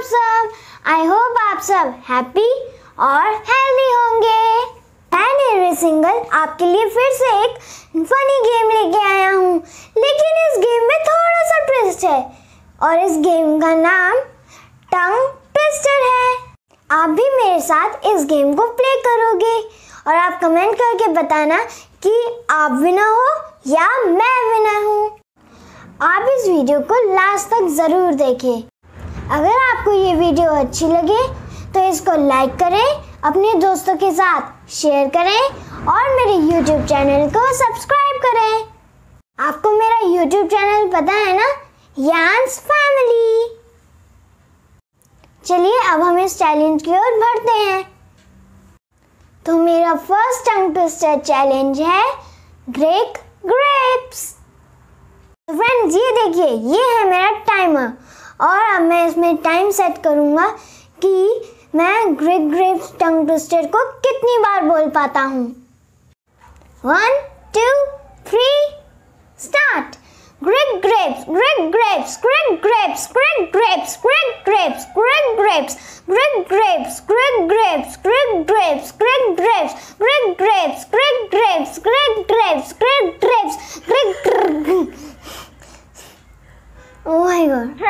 सब। I hope आप सब हैप्पी और हेल्दी होंगे। मैं नीरज सिंगल आपके लिए फिर से एक फनी गेम लेके आया हूँ, लेकिन इस गेम में थोड़ा सा ट्विस्ट है और इस गेम का नाम टंग ट्विस्टर है। आप भी मेरे साथ इस गेम को प्ले करोगे और आप कमेंट करके बताना कि आप विनर हो या मैं विनर हूँ। आप इस वीडियो को लास्ट तक ज़रूर देखें। अगर आपको ये वीडियो अच्छी लगे तो इसको लाइक करें, अपने दोस्तों के साथ शेयर करें और मेरे YouTube चैनल को सब्सक्राइब करें। आपको मेरा YouTube चैनल पता है ना, यान्स फैमिली। चलिए अब हम इस चैलेंज की ओर बढ़ते हैं। तो मेरा फर्स्ट टंग ट्विस्टर चैलेंज है ब्रेक ग्रेप्स। तो फ्रेंड्स ये देखिए, ये है मेरा टाइमर और अब मैं इसमें टाइम सेट करूंगा कि मैं ब्रेक ग्रेप्स टंग ट्विस्टर को कितनी बार बोल पाता हूँ। 1 2 3 start. Greek grapes, Greek grapes, Greek grapes, Greek grapes, Greek grapes, Greek grapes, Greek grapes, Greek grapes, Greek grapes, Greek grapes, Greek grapes, Greek grapes, Greek grapes, Greek grapes, Greek. Oh my God!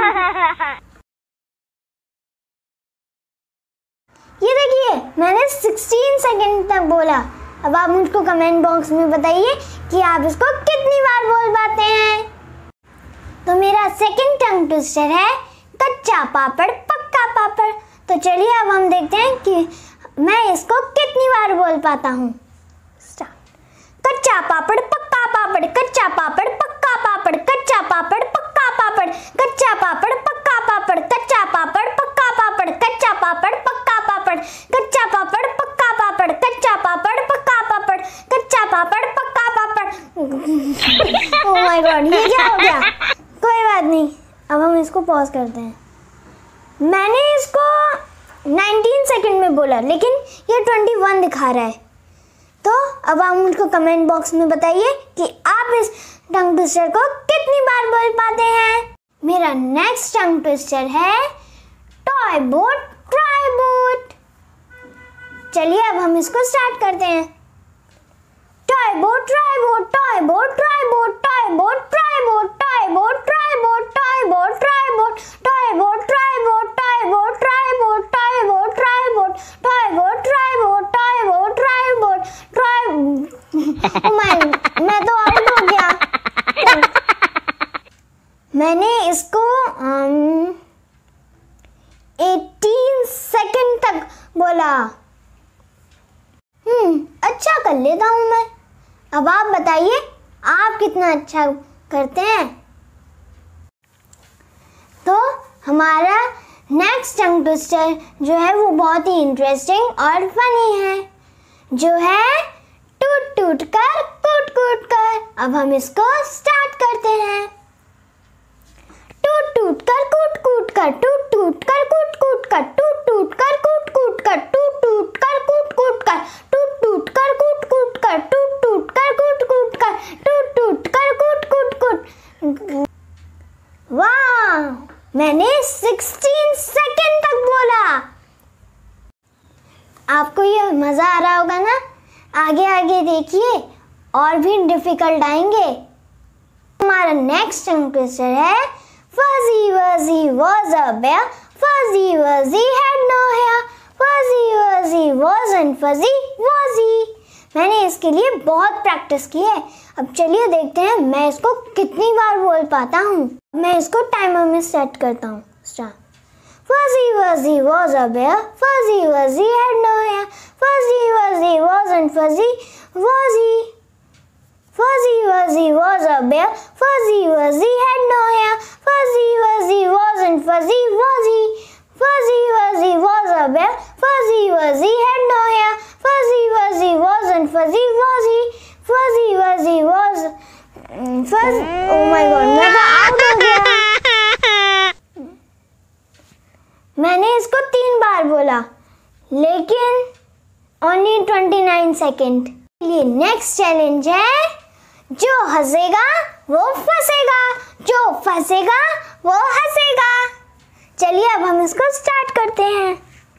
ये देखिए, मैंने 16 second तक बोला। अब आप मुझको comment box में बताइए कि आप इसको कितनी बार बोल पाते हैं। तो मेरा सेकंड टंग ट्विस्टर है कच्चा पापड़ पक्का पापड़। तो चलिए अब हम देखते हैं कि मैं इसको कितनी बार बोल पाता हूँ। कच्चा पापड़ पक्का पापड़, कच्चा पापड़ पक्का पापड़, कच्चा पापड़ पक्का पापड़, कच्चा पापड़ पक्का पापड़, कच्चा पापड़ पक्का पापड़, कच्चा पापड़ पक्का पापड़, कच्चा पापड़ पक्का पापड़, कच्चा पापड़ पक्का पापड़, कच्चा पापड़ पक्का पापड़। ओह माय गॉड, ये क्या हो गया? कोई बात नहीं, अब हम इसको पॉज करते हैं। मैंने इसको 19 सेकंड में बोला, लेकिन ये 21 दिखा रहा है। तो अब आप मुझको कमेंट बॉक्स में बताइए कि आप इस टंग ट्विस्टर को कितनी बार बोल पाते हैं। मेरा नेक्स्ट टंग ट्विस्टर है टॉय बोट ट्राई बोट। चलिए अब हम इसको स्टार्ट करते हैं। Toy boat try boat, toy boat try boat, toy boat try boat, toy boat try boat, toy boat try boat, toy boat try boat, toy boat try boat, toy boat try boat, toy boat try boat, toy boat try boat, मैं तो out हो गया। मैंने इसको 18 second तक बोला। अच्छा कर लेता हूँ मैं। अब आप बताइए आप कितना अच्छा करते हैं। तो हमारा नेक्स्ट टंग ट्विस्टर जो है वो बहुत ही इंटरेस्टिंग और फनी है, जो है टूट टूट कर कूट कूट कर। अब हम इसको स्टार्ट करते हैं। टूट टूट कर कूट कूट कर, टूट टूट कर कूट कूट कर, टूट टूट कर कूट कूट कर, टूट टूट कर कूट कूट कर, टूट टूट कर कूट कूट कर, टूट टूट कर कूट कूट कर, टूट टूट कर कूट कूट कूट। वाह, मैंने 16 सेकंड तक बोला। आपको ये मजा आ रहा होगा ना? आगे आगे देखिए और भी डिफिकल्ट आएंगे। हमारा नेक्स्ट टंग ट्विस्टर है Fuzzy Wuzzy was a bear, Fuzzy Wuzzy had no hair, Fuzzy Wuzzy wasn't fuzzy, was he? मैंने इसके लिए बहुत प्रैक्टिस की है। अब चलिए देखते हैं मैं इसको कितनी बार बोल पाता हूँ। मैं इसको टाइमर में सेट करता हूँ। Fuzzy Wuzzy was a bear, Fuzzy Wuzzy had no hair, Fuzzy Wuzzy wasn't fuzzy, was he? Fuzzy Wuzzy was a bear, Fuzzy Wuzzy had no hair, Fuzzy Wuzzy wasn't fuzzy, was he? Fuzzy Wuzzy was a bear, Fuzzy Wuzzy had no hair, Fuzzy Wuzzy wasn't fuzzy, was he? Fuzzy Wuzzy was oh my God, मैं तो out हो गया। मैंने इसको 3 बार बोला, लेकिन only 29 second. ये next challenge है जो हंसेगा वो फंसेगा, जो फंसेगा वो हंसेगा। चलिए अब हम इसको स्टार्ट करते हैं।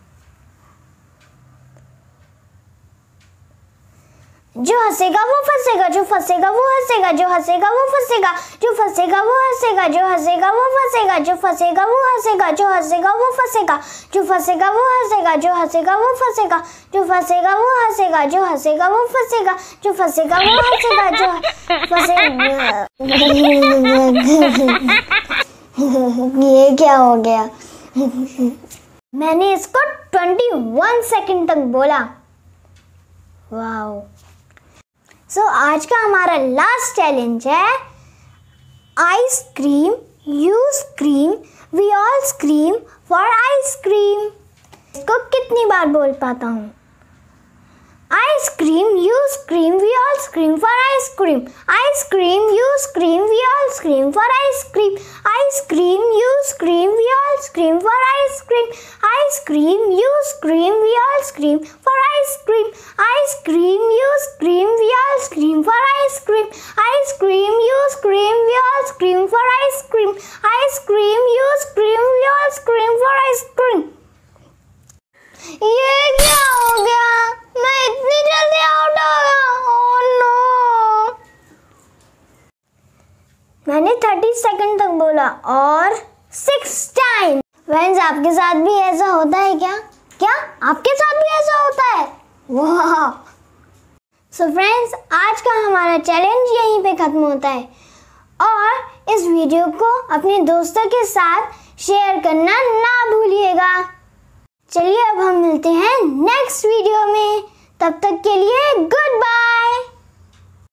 जो हंसेगा वो फंसेगा, जो फंसेगा वो हंसेगा, जो हंसेगा वो फंसेगा, जो फंसेगा वो हंसेगा, जो हंसेगा वो फंसेगा, जो फंसेगा वो हंसेगा, जो हंसेगा वो फंसेगा, जो फंसेगा वो हंसेगा, जो हंसेगा वो फंसेगा, जो फंसेगा वो हंसेगा, जो हंसेगा वो फंसेगा, जो फंसेगा वो हंसेगा, जो फंसेगा। ये क्या हो गया? मैंने इसको 21 सेकंड तक बोला। वाओ। सो आज का हमारा लास्ट चैलेंज है ice cream, you scream, we all scream for ice cream. इसको कितनी बार बोल पाता हूँ? Ice cream, you scream, we all scream for ice cream. Ice cream, you scream, we all scream for ice cream. Ice cream, you scream, we all scream for ice cream. Ice cream, you scream, we all scream for ice cream. Ice cream, you scream, we all scream for ice cream. Ice cream, you scream, we all scream for ice cream. Ice cream, you scream, we all scream for ice cream. ये क्या हो गया? मैं इतनी जल्दी out हो गया। Oh no. मैंने 30 सेकंड तक बोला और 6 टाइम। फ्रेंड्स, आपके साथ भी ऐसा होता है क्या? क्या आपके साथ भी ऐसा होता है? वाह। सो फ्रेंड्स, आज का हमारा चैलेंज यहीं पे खत्म होता है और इस वीडियो को अपने दोस्तों के साथ शेयर करना ना भूलिएगा। चलिए अब हम मिलते हैं नेक्स्ट वीडियो में। तब तक के लिए गुड बाय।